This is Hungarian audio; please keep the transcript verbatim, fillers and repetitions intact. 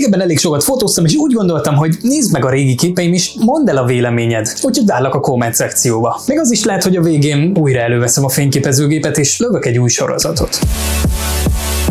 Régebben elég sokat fotóztam, és úgy gondoltam, hogy nézd meg a régi képeim, és mondd el a véleményed, úgyhogy várlak a komment szekcióba. Még az is lehet, hogy a végén újra előveszem a fényképezőgépet, és lövök egy új sorozatot.